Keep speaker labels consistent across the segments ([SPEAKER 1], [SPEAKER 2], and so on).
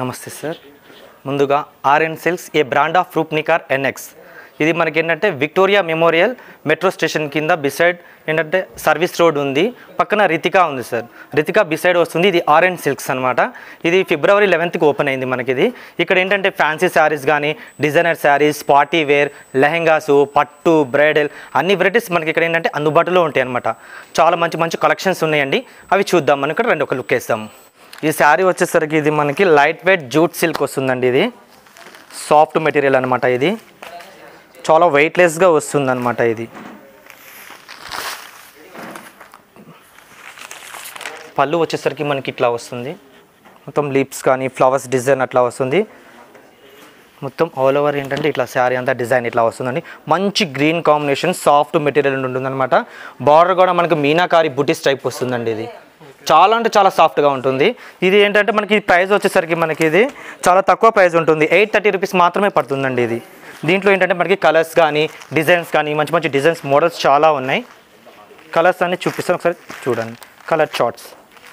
[SPEAKER 1] నమస్తే సార్. ముందుగా RN silks a brand of Roopnikar NX. ఇది మనకి ఏంటంటే విక్టోరియా మెమోరియల్ మెట్రో స్టేషన్ కింద బిసైడ్ ఏంటంటే సర్వీస్ రోడ్ ఉంది, పక్కన రితికా ఉంది సార్. రితికా బిసైడ్ వస్తుంది. ఇది ఆర్ఎన్ సిల్క్స్ అనమాట. ఇది February 11th ఓపెన్ అయింది మనకి. ఇది ఇక్కడ ఏంటంటే ఫ్యాన్సీ శారీస్ కానీ, designer saris, party wear, lehengas, పట్టు, బ్రైడల్ అన్ని వెరైటీస్ మనకి ఇక్కడ ఏంటంటే అందుబాటులో ఉంటాయి అనమాట. చాలా మంచి మంచి కలెక్షన్స్ ఉన్నాయండి. అవి చూద్దాం. మనం ఇక్కడ ఒక లుక్ వేస్తాం. ఈ శారీ వచ్చేసరికి ఇది మనకి లైట్ వెయిట్ జూట్ సిల్క్ వస్తుందండి. ఇది సాఫ్ట్ మెటీరియల్ అనమాట. ఇది చాలా వెయిట్లెస్గా వస్తుందన్నమాట. ఇది పళ్ళు వచ్చేసరికి మనకి ఇట్లా వస్తుంది. మొత్తం లీప్స్ కానీ ఫ్లవర్స్ డిజైన్ అట్లా వస్తుంది. మొత్తం ఆల్ ఓవర్ ఏంటంటే ఇట్లా శారీ అంతా డిజైన్ ఇట్లా వస్తుందండి. మంచి గ్రీన్ కాంబినేషన్ సాఫ్ట్ మెటీరియల్ ఉంటుందన్నమాట. బార్డర్ కూడా మనకి మీనాకారి బుటీస్ టైప్ వస్తుందండి. ఇది చాలా అంటే చాలా సాఫ్ట్గా ఉంటుంది. ఇది ఏంటంటే మనకి ప్రైస్ వచ్చేసరికి మనకి ఇది చాలా తక్కువ ప్రైస్ ఉంటుంది. 830 రూపీస్ మాత్రమే పడుతుందండి. ఇది దీంట్లో ఏంటంటే మనకి కలర్స్ కానీ డిజైన్స్ కానీ మంచి మంచి డిజైన్స్ మోడల్స్ చాలా ఉన్నాయి. కలర్స్ అన్ని చూపిస్తాను, ఒకసారి చూడండి. కలర్ చార్ట్స్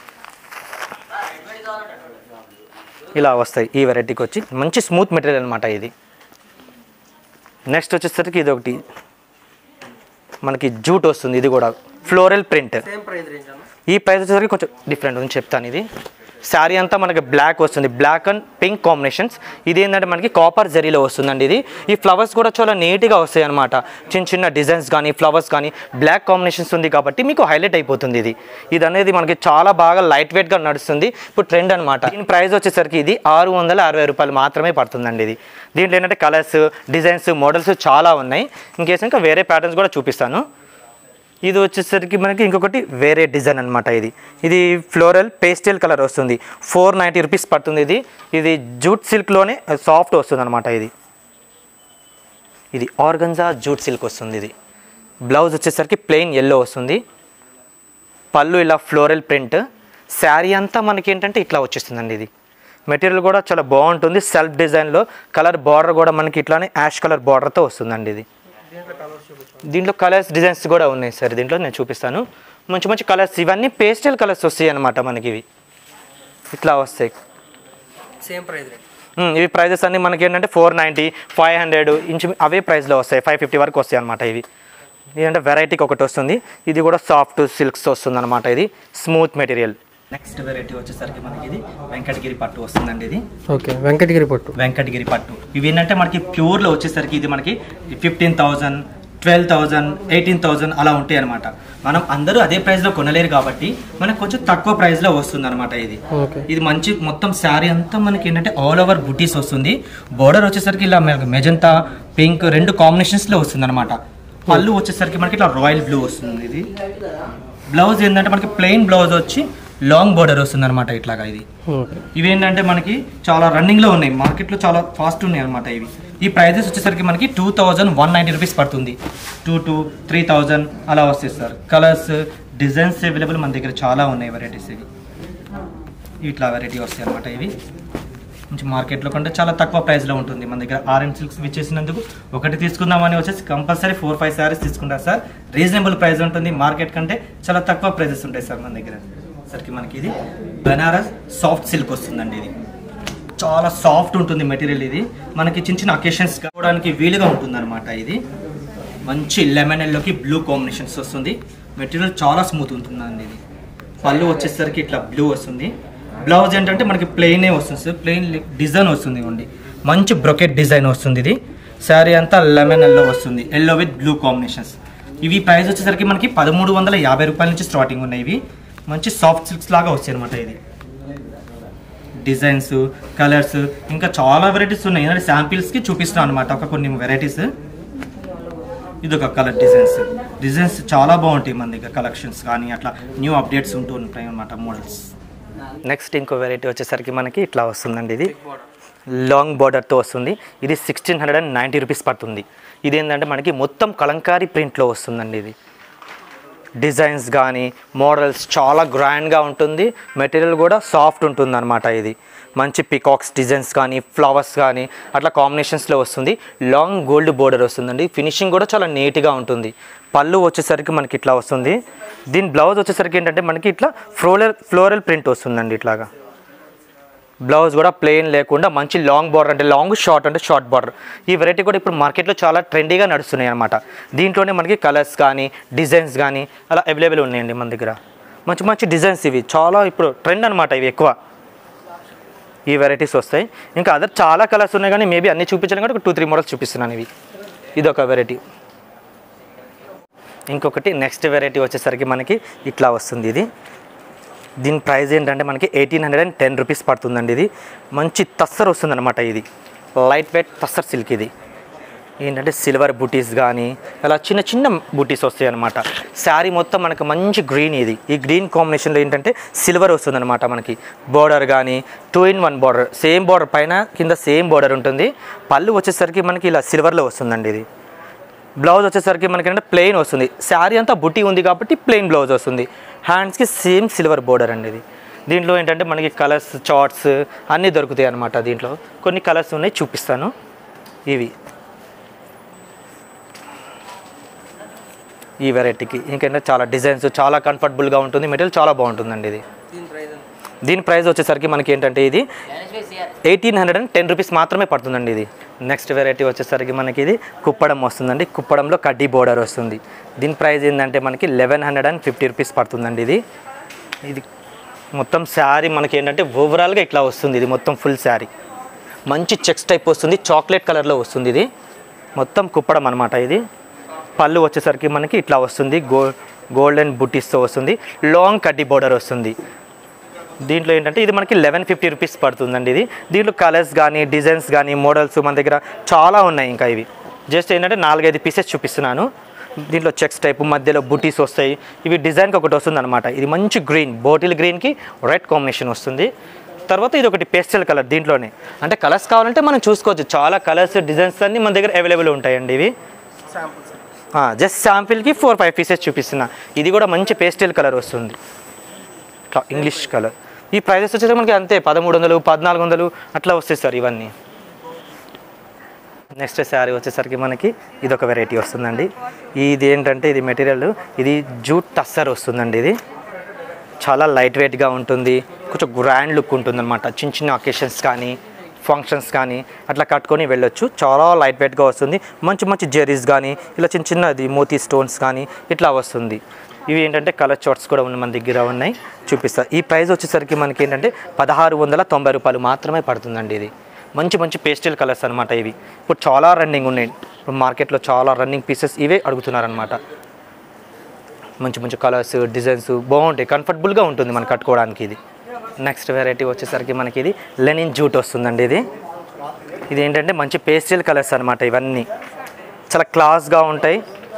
[SPEAKER 1] ఇలా వస్తాయి. ఈ వెరైటీకి వచ్చి మంచి స్మూత్ మెటీరియల్ అనమాట. ఇది నెక్స్ట్ వచ్చేసరికి ఇది ఒకటి మనకి జూట్ వస్తుంది. ఇది కూడా ఫ్లోరల్ ప్రింట్. ఈ ప్రైస్ వచ్చేసరికి కొంచెం డిఫరెంట్ ఉంది, చెప్తాను. ఇది శారీ అంతా మనకి బ్లాక్ వస్తుంది, బ్లాక్ అండ్ పింక్ కాంబినేషన్స్. ఇది ఏంటంటే మనకి కాపర్ జరీలో వస్తుందండి. ఇది ఈ ఫ్లవర్స్ కూడా చాలా నీట్గా వస్తాయి అనమాట. చిన్న చిన్న డిజైన్స్ కానీ ఫ్లవర్స్ కానీ బ్లాక్ కాంబినేషన్స్ ఉంది కాబట్టి మీకు హైలైట్ అయిపోతుంది. ఇది అనేది మనకి చాలా బాగా లైట్ వెయిట్గా నడుస్తుంది. ఇప్పుడు ట్రెండ్ అనమాట. దీని ప్రైస్ వచ్చేసరికి ఇది 660 రూపాయలు మాత్రమే పడుతుందండి. ఇది దీంట్లో ఏంటంటే కలర్స్ డిజైన్స్ మోడల్స్ చాలా ఉన్నాయి. ఇంకేసి ఇంకా వేరే ప్యాటర్న్స్ కూడా చూపిస్తాను. ఇది వచ్చేసరికి మనకి ఇంకొకటి వేరే డిజైన్ అనమాట. ఇది ఫ్లోరల్ పేస్టల్ కలర్ వస్తుంది. 490 రూపీస్ పడుతుంది. ఇది జూట్ సిల్క్లోనే సాఫ్ట్ వస్తుంది అనమాట. ఇది ఆర్గంజా జూట్ సిల్క్ వస్తుంది. ఇది బ్లౌజ్ వచ్చేసరికి ప్లెయిన్ ఎల్లో వస్తుంది. పళ్ళు ఇలా ఫ్లోరల్ ప్రింట్. శారీ అంతా మనకి ఏంటంటే ఇట్లా వచ్చేస్తుందండి. ఇది మెటీరియల్ కూడా చాలా బాగుంటుంది. సెల్ఫ్ డిజైన్లో కలర్ బార్డర్ కూడా మనకి ఇట్లానే యాష్ కలర్ బార్డర్తో వస్తుందండి. ఇది దీంట్లో కలర్స్ డిజైన్స్ కూడా ఉన్నాయి సార్. దీంట్లో నేను చూపిస్తాను. మంచి మంచి కలర్స్, ఇవన్నీ పేస్టల్ కలర్స్ వస్తాయి అనమాట మనకి. ఇవి ఇట్లా వస్తాయి.
[SPEAKER 2] Same price.
[SPEAKER 1] ఇవి ప్రైజెస్ అన్నీ మనకి ఏంటంటే 490, 500 ఇంచు అవే ప్రైస్లో వస్తాయి. 550 వరకు వస్తాయి అనమాట. ఇవి ఏంటంటే వెరైటీకి ఒకటి వస్తుంది. ఇది కూడా సాఫ్ట్ సిల్క్స్ వస్తుంది అనమాట. ఇది స్మూత్ మెటీరియల్. నెక్స్ట్ వెరైటీ వచ్చేసరికి మనకి ఇది వెంకటగిరి పట్టు వస్తుందండి. ఇది
[SPEAKER 2] ఓకే, వెంకటగిరి పట్టు.
[SPEAKER 1] ఇవి ఏంటంటే మనకి ప్యూర్లో వచ్చేసరికి ఇది మనకి 15,000, 12,000, 18,000 అలా ఉంటాయి అనమాట. మనం అందరూ అదే ప్రైస్లో కొనలేరు కాబట్టి మనకు కొంచెం తక్కువ ప్రైస్లో వస్తుంది అనమాట. ఇది మంచి మొత్తం శారీ అంతా మనకి ఏంటంటే ఆల్ ఓవర్ బుటీస్ వస్తుంది. బోర్డర్ వచ్చేసరికి ఇలా మెజంతా పింక్ 2 కాంబినేషన్స్లో వస్తుంది అనమాట. పళ్ళు వచ్చేసరికి మనకి ఇట్లా రాయల్ బ్లూ వస్తుంది. ఇది బ్లౌజ్ ఏంటంటే మనకి ప్లెయిన్ బ్లౌజ్ వచ్చి లాంగ్ బోర్డర్ వస్తుంది అనమాట. ఇట్లాగా ఇవి ఏంటంటే మనకి చాలా రన్నింగ్లో ఉన్నాయి, మార్కెట్లో చాలా ఫాస్ట్ ఉన్నాయి అనమాట. ఈ ప్రైజెస్ వచ్చేసరికి మనకి 2,190 రూపీస్ పడుతుంది. 2,000, 3,000 అలా వస్తాయి సార్. కలర్స్ డిజైన్స్ అవైలబుల్ మన దగ్గర చాలా ఉన్నాయి వెరైటీస్. ఇట్లా వెరైటీ వస్తాయి అనమాట. ఇవి మంచి మార్కెట్లో కంటే చాలా తక్కువ ప్రైస్లో ఉంటుంది మన దగ్గర. ఆర్ఎన్ సిల్క్స్ ఇచ్చేసినందుకు ఒకటి తీసుకుందామని వచ్చేసి కంపల్సరీ 4-5 శారీస్ తీసుకుంటారు సార్. రీజనబుల్ ప్రైస్ ఉంటుంది. మార్కెట్ కంటే చాలా తక్కువ ప్రైజెస్ ఉంటాయి సార్ మన దగ్గర. సరికి మనకి ఇది బనారస్ సాఫ్ట్ సిల్క్ వస్తుందండి. ఇది చాలా సాఫ్ట్ ఉంటుంది మెటీరియల్. ఇది మనకి చిన్న చిన్న అకేషన్స్ కావడానికి వీలుగా ఉంటుంది అనమాట. ఇది మంచి లెమన్ ఎల్లోకి బ్లూ కాంబినేషన్స్ వస్తుంది. మెటీరియల్ చాలా స్మూత్ ఉంటుందండి. ఇది పళ్ళు వచ్చేసరికి ఇట్లా బ్లూ వస్తుంది. బ్లౌజ్ ఏంటంటే మనకి ప్లెయినే వస్తుంది సార్. ప్లెయిన్ డిజైన్ వస్తుంది ఇవ్వండి. మంచి బ్రొకెట్ డిజైన్ వస్తుంది. ఇది శారీ అంతా లెమన్ ఎల్లో వస్తుంది. Yellow with blue combinations. ఇవి ప్రైస్ వచ్చేసరికి మనకి 1,350 రూపాయల నుంచి స్టార్టింగ్ ఉన్నాయి. ఇవి మంచి సాఫ్ట్ సిల్క్స్ లాగా వస్తాయి అనమాట. ఇది డిజైన్స్ కలర్స్ ఇంకా చాలా వెరైటీస్ ఉన్నాయి. ఎందుకంటే శాంపిల్స్కి చూపిస్తున్నాను అనమాట ఒక కొన్ని వెరైటీస్. ఇది ఒక కలర్ డిజైన్స్ చాలా బాగుంటాయి మన దగ్గర. కలెక్షన్స్ కానీ అట్లా న్యూ అప్డేట్స్ ఉంటూ ఉంటాయి అనమాట మోడల్స్. నెక్స్ట్ ఇంకో వెరైటీ వచ్చేసరికి మనకి ఇట్లా వస్తుందండి. ఇది లాంగ్ బార్డర్తో వస్తుంది. ఇది 1,690 రూపీస్ పడుతుంది. ఇది ఏంటంటే మనకి మొత్తం కలంకారీ ప్రింట్లో వస్తుందండి. ఇది డిజైన్స్ కానీ మోడల్స్ చాలా గ్రాండ్గా ఉంటుంది. మెటీరియల్ కూడా సాఫ్ట్ ఉంటుంది అనమాట. ఇది మంచి పికాక్స్ డిజైన్స్ కానీ ఫ్లవర్స్ కానీ అట్లా కాంబినేషన్స్లో వస్తుంది. లాంగ్ గోల్డ్ బోర్డర్ వస్తుందండి. ఫినిషింగ్ కూడా చాలా నీట్గా ఉంటుంది. పళ్ళు వచ్చేసరికి మనకి ఇట్లా వస్తుంది. దీని బ్లౌజ్ వచ్చేసరికి ఏంటంటే మనకి ఇట్లా ఫ్లోరల్ ప్రింట్ వస్తుందండి. ఇట్లాగా బ్లౌజ్ కూడా ప్లెయిన్ లేకుండా మంచి లాంగ్ బార్డర్ అంటే లాంగ్, షార్ట్ అంటే షార్ట్ బార్డర్. ఈ వెరైటీ కూడా ఇప్పుడు మార్కెట్లో చాలా ట్రెండీగా నడుస్తున్నాయి అనమాట. దీంట్లోనే మనకి కలర్స్ కానీ డిజైన్స్ కానీ అలా అవైలబుల్ ఉన్నాయండి మన దగ్గర. మంచి మంచి డిజైన్స్ ఇవి చాలా ఇప్పుడు ట్రెండ్ అనమాట. ఇవి ఎక్కువ ఈ వెరైటీస్ వస్తాయి. ఇంకా అదర్ చాలా కలర్స్ ఉన్నాయి కానీ మేబీ అన్నీ చూపించాను కాబట్టి ఒక 2-3 మోడల్స్ చూపిస్తున్నాను. ఇదొక వెరైటీ. ఇంకొకటి నెక్స్ట్ వెరైటీ వచ్చేసరికి మనకి ఇట్లా వస్తుంది. దీని ప్రైస్ ఏంటంటే మనకి 1810 రూపీస్ పడుతుందండి. ఇది మంచి తస్సర్ వస్తుంది అనమాట. ఇది లైట్ వెయిట్ తస్సర్ సిల్క్. ఇది ఏంటంటే సిల్వర్ బూటీస్ కానీ అలా చిన్న చిన్న బూటీస్ వస్తాయి అనమాట. శారీ మొత్తం మనకు మంచి గ్రీన్. ఈ గ్రీన్ కాంబినేషన్లో ఏంటంటే సిల్వర్ వస్తుంది అనమాట. మనకి బోర్డర్ కానీ 2-in-1 బార్డర్, సేమ్ బార్డర్ పైన కింద సేమ్ బార్డర్ ఉంటుంది. పళ్ళు వచ్చేసరికి మనకి ఇలా సిల్వర్లో వస్తుందండి. ఇది బ్లౌజ్ వచ్చేసరికి మనకి ఏంటంటే ప్లెయిన్ వస్తుంది. శారీ అంతా బుట్టి ఉంది కాబట్టి ప్లెయిన్ బ్లౌజ్ వస్తుంది. హ్యాండ్స్కి సేమ్ సిల్వర్ బోర్డర్ అండి. ఇది దీంట్లో ఏంటంటే మనకి కలర్స్ చార్ట్స్ అన్నీ దొరుకుతాయి అనమాట. దీంట్లో కొన్ని కలర్స్ ఉన్నాయి, చూపిస్తాను. ఈ వెరైటీకి ఇంకేంటే చాలా డిజైన్స్, చాలా కంఫర్టబుల్గా ఉంటుంది. మెటీరియల్ చాలా బాగుంటుందండి. దీని ప్రైస్ వచ్చేసరికి మనకి ఏంటంటే ఇది 1810 రూపీస్ మాత్రమే పడుతుందండి. ఇది నెక్స్ట్ వెరైటీ వచ్చేసరికి మనకి ఇది కుప్పడం వస్తుందండి. కుప్పడంలో కడ్డీ బోర్డర్ వస్తుంది. దీని ప్రైస్ ఏంటంటే మనకి 1150 రూపీస్ పడుతుందండి. ఇది మొత్తం శారీ మనకి ఏంటంటే ఓవరాల్గా ఇట్లా వస్తుంది. ఇది మొత్తం ఫుల్ శారీ మంచి చెక్స్ టైప్ వస్తుంది. చాక్లెట్ కలర్లో వస్తుంది. ఇది మొత్తం కుప్పడం అనమాట. ఇది పళ్ళు వచ్చేసరికి మనకి ఇట్లా వస్తుంది. గోల్డెన్ బుటీస్తో వస్తుంది. లాంగ్ కడ్డీ బోర్డర్ వస్తుంది. దీంట్లో ఏంటంటే ఇది మనకి 1150 రూపీస్ పడుతుందండి. దీంట్లో కలర్స్ కానీ డిజైన్స్ కానీ మోడల్స్ మన దగ్గర చాలా ఉన్నాయి. ఇంకా ఇవి జస్ట్ ఏంటంటే 4-5 పీసెస్ చూపిస్తున్నాను. దీంట్లో చెక్స్ టైప్ మధ్యలో బుటీస్ వస్తాయి. ఇవి డిజైన్కి ఒకటి వస్తుంది అనమాట. ఇది మంచి గ్రీన్, బాటిల్ గ్రీన్కి రెడ్ కాంబినేషన్ వస్తుంది. తర్వాత ఇది ఒకటి పేస్టల్ కలర్. దీంట్లోనే అంటే కలర్స్ కావాలంటే మనం చూసుకోవచ్చు. చాలా కలర్స్ డిజైన్స్ అన్నీ మన దగ్గర అవైలబుల్ ఉంటాయండి. ఇవి జస్ట్ శాంపిల్కి 4-5 పీసెస్ చూపిస్తున్నా. ఇది కూడా మంచి పేస్టల్ కలర్ వస్తుంది, ఇంగ్లీష్ కలర్. ఈ ప్రైజెస్ వచ్చేసరికి మనకి అంతే 1300, 1400 అట్లా వస్తాయి సార్ ఇవన్నీ. నెక్స్ట్ శారీ వచ్చేసరికి మనకి ఇదొక వెరైటీ వస్తుందండి. ఇది ఏంటంటే ఇది మెటీరియల్ ఇది జూట్ టస్సర్ వస్తుందండి. ఇది చాలా లైట్ వెయిట్గా ఉంటుంది. కొంచెం గ్రాండ్ లుక్ ఉంటుంది అనమాట. చిన్న చిన్న అకేషన్స్ కానీ ఫంక్షన్స్ కానీ అట్లా కట్టుకొని వెళ్ళొచ్చు. చాలా లైట్ వెయిట్గా వస్తుంది. మంచి మంచి జెరీస్ కానీ ఇలా చిన్న చిన్నది మోతీ స్టోన్స్ కానీ ఇట్లా వస్తుంది. ఇవి ఏంటంటే కలర్ చార్ట్స్ కూడా మన దగ్గర ఉన్నాయి, చూపిస్తా. ఈ ప్రైస్ వచ్చేసరికి మనకి ఏంటంటే 1690 రూపాయలు మాత్రమే పడుతుందండి. ఇది మంచి మంచి పేస్టల్ కలర్స్ అనమాట. ఇవి ఇప్పుడు చాలా రన్నింగ్ ఉన్నాయి. ఇప్పుడు మార్కెట్లో చాలా రన్నింగ్ పీసెస్ ఇవే అడుగుతున్నారనమాట. మంచి మంచి కలర్స్ డిజైన్స్ బాగుంటాయి, కంఫర్టబుల్గా ఉంటుంది మనం కట్టుకోవడానికి. ఇది నెక్స్ట్ వెరైటీ వచ్చేసరికి మనకి ఇది లెనిన్ జూట్ వస్తుందండి. ఇది ఏంటంటే మంచి పేస్టల్ కలర్స్ అనమాట. ఇవన్నీ చాలా క్లాస్గా ఉంటాయి.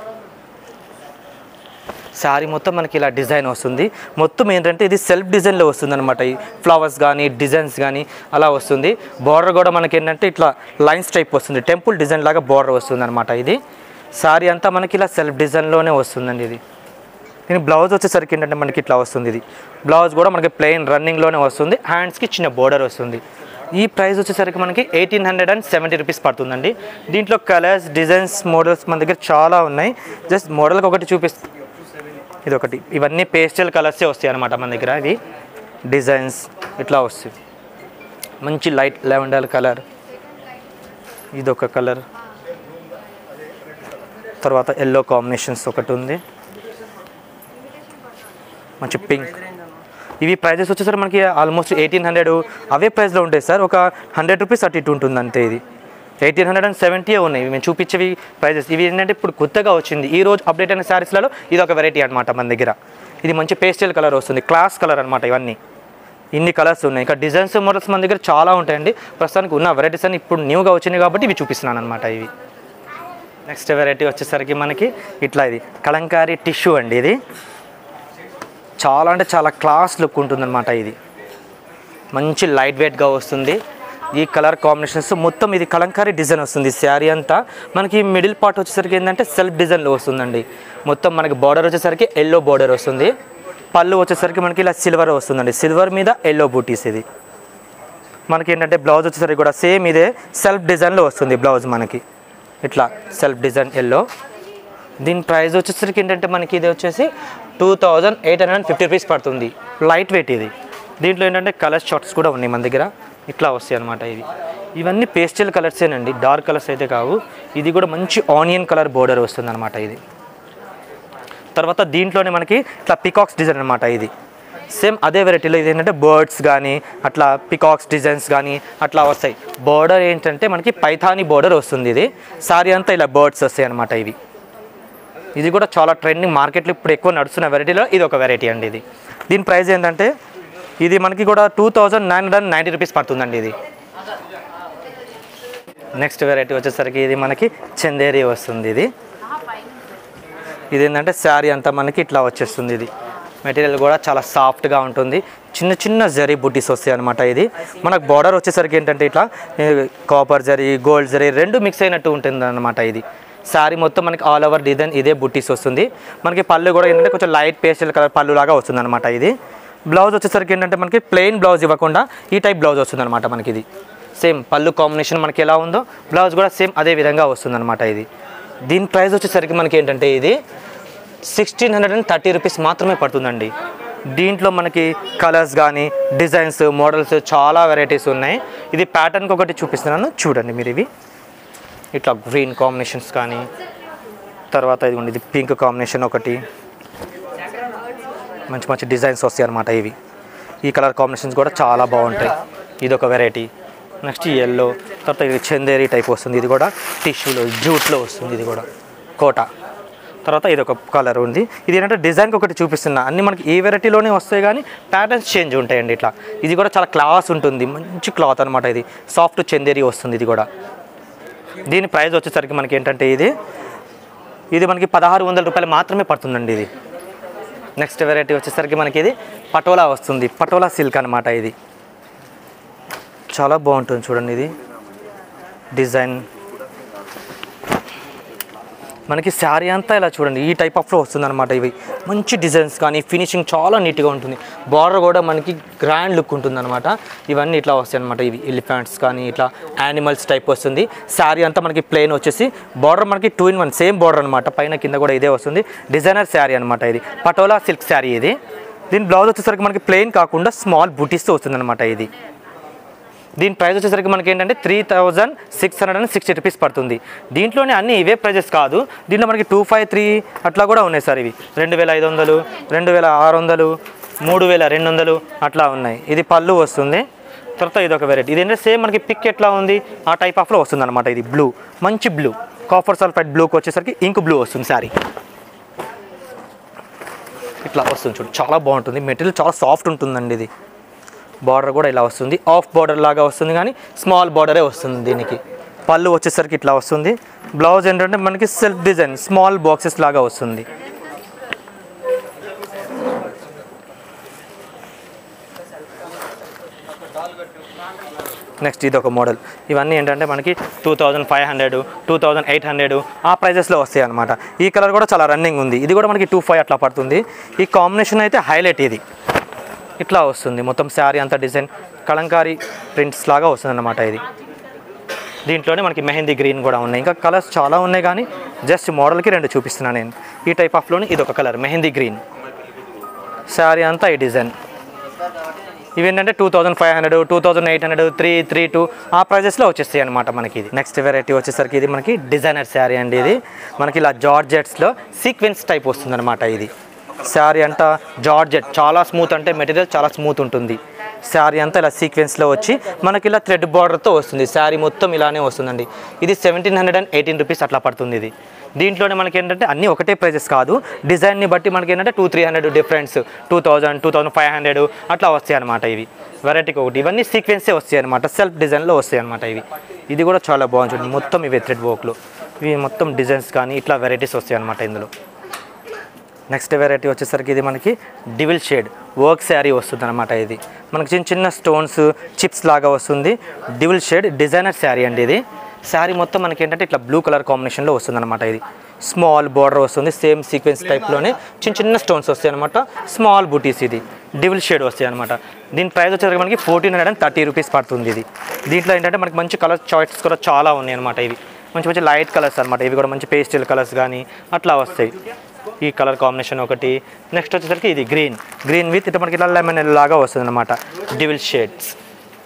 [SPEAKER 1] శారీ మొత్తం మనకి ఇలా డిజైన్ వస్తుంది. మొత్తం ఏంటంటే ఇది సెల్ఫ్ డిజైన్లో వస్తుంది అనమాట. ఈ ఫ్లవర్స్ కానీ డిజైన్స్ కానీ అలా వస్తుంది. బార్డర్ కూడా మనకి ఏంటంటే ఇట్లా లైన్స్ టైప్ వస్తుంది. టెంపుల్ డిజైన్ లాగా బార్డర్ వస్తుంది అనమాట. ఇది శారీ అంతా మనకి ఇలా సెల్ఫ్ డిజైన్లోనే వస్తుందండి. దీని బ్లౌజ్ వచ్చేసరికి ఏంటంటే మనకి ఇట్లా వస్తుంది. ఇది బ్లౌజ్ కూడా మనకి ప్లెయిన్ రన్నింగ్లోనే వస్తుంది. హ్యాండ్స్కి చిన్న బోర్డర్ వస్తుంది. ఈ ప్రైస్ వచ్చేసరికి మనకి 1870 రూపీస్ పడుతుందండి. దీంట్లో కలర్స్ డిజైన్స్ మోడల్స్ మన దగ్గర చాలా ఉన్నాయి. జస్ట్ మోడల్కి ఒకటి చూపిస్తాను. ఇదొకటి. ఇవన్నీ పేస్టల్ కలర్సే వస్తాయి అనమాట మన దగ్గర. ఇవి డిజైన్స్ ఇట్లా వస్తాయి. మంచి లైట్ లెవెండర్ కలర్, ఇదొక కలర్. తర్వాత ఎల్లో కాంబినేషన్స్ ఒకటి ఉంది, మంచి పింక్. ఇవి ప్రైజెస్ వచ్చేసరికి మనకి ఆల్మోస్ట్ 1800 అవే ప్రైస్లో ఉంటాయి సార్. ఒక 100 రూపీస్ అటు ఇటు ఉంటుంది అంతే. ఇది 1870 ఉన్నాయి మేము చూపించేవి ప్రైజెస్. ఇవి ఏంటంటే ఇప్పుడు కొత్తగా వచ్చింది, ఈ రోజు అప్డేట్ అయిన శారీస్లలో ఇది ఒక వెరైటీ అనమాట మన దగ్గర. ఇది మంచి పేస్టల్ కలర్ వస్తుంది, క్లాస్ కలర్ అనమాట. ఇవన్నీ ఇన్ని కలర్స్ ఉన్నాయి. ఇంకా డిజైన్స్ మోడల్స్ మన దగ్గర చాలా ఉంటాయండి. ప్రస్తుతానికి ఉన్న వెరైటీస్ అన్ని ఇప్పుడు న్యూగా వచ్చినాయి కాబట్టి ఇవి చూపిస్తున్నాను అనమాట. ఇవి నెక్స్ట్ వెరైటీ వచ్చేసరికి మనకి ఇట్లా ఇది కలంకారీ టిష్యూ అండి. ఇది చాలా అంటే చాలా క్లాస్ లుక్ ఉంటుందన్నమాట. ఇది మంచి లైట్ వెయిట్గా వస్తుంది. ఈ కలర్ కాంబినేషన్స్ మొత్తం ఇది కలంకారీ డిజైన్ వస్తుంది. శారీ అంతా మనకి మిడిల్ పార్ట్ వచ్చేసరికి ఏంటంటే సెల్ఫ్ డిజైన్లో వస్తుందండి. మొత్తం మనకి బార్డర్ వచ్చేసరికి ఎల్లో బార్డర్ వస్తుంది. పళ్ళు వచ్చేసరికి మనకి ఇలా సిల్వర్ వస్తుందండి. సిల్వర్ మీద ఎల్లో బూటీస్. ఇది మనకి ఏంటంటే బ్లౌజ్ వచ్చేసరికి కూడా సేమ్ ఇదే సెల్ఫ్ డిజైన్లో వస్తుంది. బ్లౌజ్ మనకి ఇట్లా సెల్ఫ్ డిజైన్ ఎల్లో. దీని ప్రైస్ వచ్చేసరికి ఏంటంటే మనకి ఇది వచ్చేసి 2850 రూపీస్ పడుతుంది. లైట్ వెయిట్ ఇది. దీంట్లో ఏంటంటే కలర్ షార్ట్స్ కూడా ఉన్నాయి మన దగ్గర. ఇట్లా వస్తాయి అనమాట. ఇవన్నీ పేస్టల్ కలర్సేనండి, డార్క్ కలర్స్ అయితే కావు. ఇది కూడా మంచి ఆనియన్ కలర్ బోర్డర్ వస్తుంది అనమాట ఇది. తర్వాత దీంట్లోనే మనకి ఇట్లా పికాక్స్ డిజైన్ అనమాట. ఇది సేమ్ అదే వెరైటీలో ఇది ఏంటంటే బర్డ్స్ కానీ అట్లా పికాక్స్ డిజైన్స్ కానీ అట్లా వస్తాయి. బోర్డర్ ఏంటంటే మనకి పైథానీ బోర్డర్ వస్తుంది. ఇది సారీ అంతా ఇలా బర్డ్స్ వస్తాయి అనమాట. ఇది కూడా చాలా ట్రెండింగ్, మార్కెట్లో ఇప్పుడు ఎక్కువ నడుస్తున్న వెరైటీలో ఇది ఒక వెరైటీ అండి. దీని ప్రైస్ ఏంటంటే ఇది మనకి కూడా 2990 రూపీస్ పడుతుందండి ఇది. నెక్స్ట్ వెరైటీ వచ్చేసరికి ఇది మనకి చందేరి వస్తుంది. ఇది ఏంటంటే శారీ అంతా మనకి ఇట్లా వచ్చేస్తుంది. ఇది మెటీరియల్ కూడా చాలా సాఫ్ట్గా ఉంటుంది. చిన్న చిన్న జరీ బుట్టీస్ వస్తాయి అనమాట. ఇది మనకు బార్డర్ వచ్చేసరికి ఏంటంటే ఇట్లా కాపర్ జరీ, గోల్డ్ జరీ రెండు మిక్స్ అయినట్టు ఉంటుంది అనమాట. ఇది శారీ మొత్తం మనకి ఆల్ ఓవర్ డిజైన్ ఇదే బుట్టీస్ వస్తుంది. మనకి పళ్ళు కూడా ఏంటంటే కొంచెం లైట్ పేస్టల్ కలర్ పళ్ళు లాగా వస్తుంది అనమాట. ఇది బ్లౌజ్ వచ్చేసరికి ఏంటంటే మనకి ప్లెయిన్ బ్లౌజ్ ఇవ్వకుండా ఈ టైప్ బ్లౌజ్ వస్తుంది అనమాట. మనకి ఇది సేమ్ పళ్ళు కాంబినేషన్ మనకి ఎలా ఉందో బ్లౌజ్ కూడా సేమ్ అదే విధంగా వస్తుంది అనమాట. దీని ప్రైస్ వచ్చేసరికి మనకి ఏంటంటే ఇది 1630 రూపీస్ మాత్రమే పడుతుందండి. దీంట్లో మనకి కలర్స్ కానీ డిజైన్స్ మోడల్స్ చాలా వెరైటీస్ ఉన్నాయి. ఇది ప్యాటర్న్కి ఒకటి చూపిస్తున్నాను చూడండి మీరు. ఇవి ఇట్లా గ్రీన్ కాంబినేషన్స్ కానీ, తర్వాత ఇది పింక్ కాంబినేషన్ ఒకటి, మంచి మంచి డిజైన్స్ వస్తాయి అనమాట. ఈ కలర్ కాంబినేషన్స్ కూడా చాలా బాగుంటాయి. ఇది ఒక వెరైటీ. నెక్స్ట్ ఎల్లో, తర్వాత ఇది చందేరి టైప్ వస్తుంది. ఇది కూడా టిష్యూలో జూట్లో వస్తుంది. ఇది కూడా కోట. తర్వాత ఇది ఒక కలర్ ఉంది. ఇది ఏంటంటే డిజైన్కి ఒకటి చూపిస్తున్నా. అన్నీ మనకి ఈ వెరైటీలోనే వస్తాయి కానీ ప్యాటర్న్స్ చేంజ్ ఉంటాయండి. ఇట్లా ఇది కూడా చాలా క్లాస్ ఉంటుంది, మంచి క్లాత్ అనమాట. ఇది సాఫ్ట్ చందేరి వస్తుంది. ఇది కూడా దీని ప్రైస్ వచ్చేసరికి మనకి ఏంటంటే ఇది మనకి 1600 రూపాయలు మాత్రమే పడుతుందండి. ఇది నెక్స్ట్ వెరైటీ వచ్చేసరికి మనకి ఇది పటోలా వస్తుంది. పటోలా సిల్క్ అనమాట. ఇది చాలా బాగుంటుంది చూడండి. ఇది డిజైన్ మనకి శారీ అంతా ఇలా చూడండి ఈ టైప్ ఆఫ్లో వస్తుంది అనమాట. ఇవి మంచి డిజైన్స్ కానీ ఫినిషింగ్ చాలా నీట్గా ఉంటుంది. బార్డర్ కూడా మనకి గ్రాండ్ లుక్ ఉంటుంది అనమాట. ఇవన్నీ ఇట్లా వస్తాయి అనమాట. ఇవి ఎలిఫెంట్స్ కానీ ఇట్లా యానిమల్స్ టైప్ వస్తుంది. శారీ అంతా మనకి ప్లెయిన్ వచ్చేసి బార్డర్ మనకి 2 in 1 సేమ్ బార్డర్ అనమాట. పైన కింద కూడా ఇదే వస్తుంది. డిజైనర్ శారీ అనమాట. ఇది పటోలా సిల్క్ శారీ. ఇది దీని బ్లౌజ్ వచ్చేసరికి మనకి ప్లెయిన్ కాకుండా స్మాల్ బుటీస్తో వస్తుంది అనమాట. దీని ప్రైస్ వచ్చేసరికి మనకి ఏంటంటే 3660 రూపీస్ పడుతుంది. దీంట్లోనే అన్ని ఇవే ప్రైజెస్ కాదు. దీంట్లో మనకి 253 అట్లా కూడా ఉన్నాయి సార్. ఇవి 2500, 2600, 3200 అట్లా ఉన్నాయి. ఇది పళ్ళు వస్తుంది. తర్వాత ఇది ఒక వెరైటీ. ఇది ఏంటంటే సేమ్ మనకి పిక్ ఎట్లా ఉంది ఆ టైప్ ఆఫ్లో వస్తుంది అనమాట. ఇది బ్లూ, మంచి బ్లూ, కాపర్ సల్ఫైడ్ బ్లూకి వచ్చేసరికి ఇంక్ బ్లూ వస్తుంది శారీ. ఇట్లా వస్తుంది చూడు, చాలా బాగుంటుంది. మెటీరియల్ చాలా సాఫ్ట్ ఉంటుందండి. ఇది బార్డర్ కూడా ఇలా వస్తుంది. ఆఫ్ బార్డర్ లాగా వస్తుంది కానీ స్మాల్ బార్డరే వస్తుంది. దీనికి పళ్ళు వచ్చేసరికి ఇట్లా వస్తుంది. బ్లౌజ్ ఏంటంటే మనకి సెల్ఫ్ డిజైన్ స్మాల్ బాక్సెస్ లాగా వస్తుంది. నెక్స్ట్ ఇది ఒక మోడల్. ఇవన్నీ ఏంటంటే మనకి 2500, 2800 ఆ ప్రైజెస్లో వస్తాయి అనమాట. ఈ కలర్ కూడా చాలా రన్నింగ్ ఉంది. ఇది కూడా మనకి 25 అట్లా పడుతుంది. ఈ కాంబినేషన్ అయితే హైలైట్. ఇది ఇట్లా వస్తుంది మొత్తం శారీ అంతా డిజైన్ కలంకారీ ప్రింట్స్ లాగా వస్తుంది అన్నమాట. ఇది దీంట్లోనే మనకి మెహందీ గ్రీన్ కూడా ఉన్నాయి. ఇంకా కలర్స్ చాలా ఉన్నాయి కానీ జస్ట్ మోడల్కి 2 చూపిస్తున్నాను నేను. ఈ టైప్ ఆఫ్లోని ఇది ఒక కలర్ మెహందీ గ్రీన్. శారీ అంతా ఈ డిజైన్. ఇవేంటంటే 2500, 2800, 332 ఆ ప్రైజెస్లో వచ్చేస్తాయి అనమాట మనకి. ఇది నెక్స్ట్ వెరైటీ వచ్చేసరికి ఇది మనకి డిజైనర్ శారీ అండి. ఇది మనకి ఇలా జార్జెట్స్లో సీక్వెన్స్ టైప్ వస్తుంది అనమాట. ఇది శారీ అంతా జార్జెట్ చాలా స్మూత్, అంటే మెటీరియల్ చాలా స్మూత్ ఉంటుంది. శారీ అంతా ఇలా సీక్వెన్స్లో వచ్చి మనకి ఇలా థ్రెడ్ బార్డర్తో వస్తుంది. శారీ మొత్తం ఇలానే వస్తుందండి. ఇది 1718 రూపీస్ అట్లా పడుతుంది. ఇది దీంట్లోనే మనకి ఏంటంటే అన్నీ ఒకటే ప్రైజెస్ కాదు, డిజైన్ని బట్టి మనకి ఏంటంటే 200-300 డిఫరెన్స్, 2000, 2500 అట్లా వస్తాయి అనమాట. ఇవి వెరైటీకి ఒకటి. ఇవన్నీ సీక్వెన్సే వస్తాయి అనమాట, సెల్ఫ్ డిజైన్లో వస్తాయి అనమాట. ఇది కూడా చాలా బాగుంటుంది. మొత్తం ఇవి థ్రెడ్ వర్క్లో ఇవి మొత్తం డిజైన్స్ కానీ ఇట్లా వెరైటీస్ వస్తాయి అనమాట ఇందులో. నెక్స్ట్ వెరైటీ వచ్చేసరికి ఇది మనకి డివిల్ షేడ్ వర్క్ శారీ వస్తుంది అనమాట. ఇది మనకి చిన్న చిన్న స్టోన్స్ చిప్స్ లాగా వస్తుంది. డివిల్ షేడ్ డిజైనర్ శారీ అండి. ఇది శారీ మొత్తం మనకి ఏంటంటే ఇట్లా బ్లూ కలర్ కాంబినేషన్లో వస్తుంది అనమాట. ఇది స్మాల్ బార్డర్ వస్తుంది, సేమ్ సీక్వెన్స్ టైప్లోనే చిన్న చిన్న స్టోన్స్ వస్తాయి అనమాట. స్మాల్ బూటీస్ ఇది డివిల్ షేడ్ వస్తాయి అనమాట. దీని ప్రైస్ వచ్చేసరికి మనకి 1430 రూపీస్ పడుతుంది. ఇది దీంట్లో ఏంటంటే మనకి మంచి కలర్ చాయిస్ కూడా చాలా ఉన్నాయి అనమాట. ఇవి మంచి మంచి లైట్ కలర్స్ అనమాట. ఇవి కూడా మంచి పేస్టల్ కలర్స్ కానీ అట్లా వస్తాయి. ఈ కలర్ కాంబినేషన్ ఒకటి. నెక్స్ట్ వచ్చేసరికి ఇది గ్రీన్ విత్ ఇట్లా మనకి ఇలా లెమన్ లాగా వస్తుంది అనమాట. డివిల్ షేడ్స్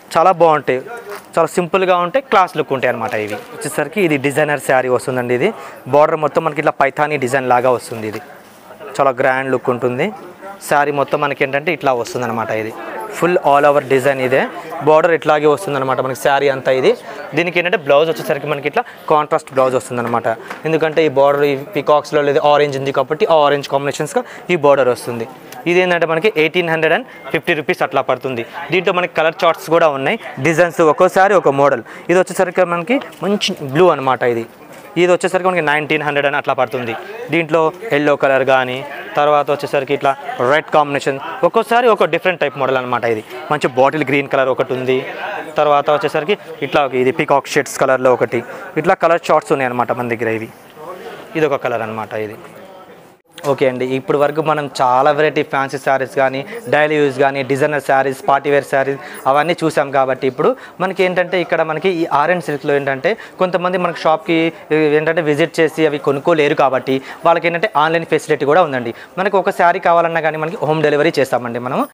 [SPEAKER 1] చాలా బాగుంటాయి, చాలా సింపుల్గా ఉంటాయి, క్లాస్ లుక్ ఉంటాయి అనమాట. ఇవి వచ్చేసరికి ఇది డిజైనర్ శారీ వస్తుందండి. ఇది బార్డర్ మొత్తం మనకి ఇట్లా పైథానీ డిజైన్ లాగా వస్తుంది. ఇది చాలా గ్రాండ్ లుక్ ఉంటుంది. శారీ మొత్తం మనకి ఏంటంటే ఇట్లా వస్తుంది అనమాట. ఇది ఫుల్ ఆల్ ఓవర్ డిజైన్, ఇదే బార్డర్ ఇట్లాగే వస్తుంది అనమాట మనకి శారీ అంతా. ఇది దీనికి ఏంటంటే బ్లౌజ్ వచ్చేసరికి మనకి ఇట్లా కాంట్రాస్ట్ బ్లౌజ్ వస్తుంది అనమాట. ఎందుకంటే ఈ బార్డర్ ఈ పికాక్స్లో లేదా ఆరెంజ్ ఉంది కాబట్టి ఆ ఆరెంజ్ కాంబినేషన్స్గా ఈ బార్డర్ వస్తుంది. ఇది ఏంటంటే మనకి 1850 రూపీస్ అట్లా పడుతుంది. దీంట్లో మనకి కలర్ చార్ట్స్ కూడా ఉన్నాయి, డిజైన్స్ ఒక్కోసారి ఒక మోడల్. ఇది వచ్చేసరికి మనకి మంచి బ్లూ అనమాట. ఇది వచ్చేసరికి మనకి 1900 అని అట్లా పడుతుంది. దీంట్లో ఎల్లో కలర్ కానీ, తర్వాత వచ్చేసరికి ఇట్లా రెడ్ కాంబినేషన్, ఒక్కోసారి ఒక డిఫరెంట్ టైప్ మోడల్ అనమాట. ఇది మంచి బాటిల్ గ్రీన్ కలర్ ఒకటి ఉంది. తర్వాత వచ్చేసరికి ఇట్లా ఇది పీకాక్ షేడ్స్ కలర్లో ఒకటి, ఇట్లా కలర్ చార్ట్స్ ఉన్నాయి అనమాట మన దగ్గర. ఇది ఒక కలర్ అనమాట. ఇది ఓకే అండి. ఇప్పుడు వరకు మనం చాలా వెరైటీ ఫ్యాన్సీ శారీస్ కానీ, డైలీ యూజ్ కానీ, డిజైనర్ శారీస్, పార్టీవేర్ శారీస్ అవన్నీ చూసాం. కాబట్టి ఇప్పుడు మనకి ఏంటంటే ఇక్కడ మనకి ఈ ఆరెంజ్ సిల్క్లో ఏంటంటే కొంతమంది మనకి షాప్కి ఏంటంటే విజిట్ చేసి అవి కొనుక్కోలేరు కాబట్టి వాళ్ళకి ఏంటంటే ఆన్లైన్ ఫెసిలిటీ కూడా ఉందండి. మనకి ఒక శారీ కావాలన్నా కానీ మనకి హోమ్ డెలివరీ చేస్తామండి మనము.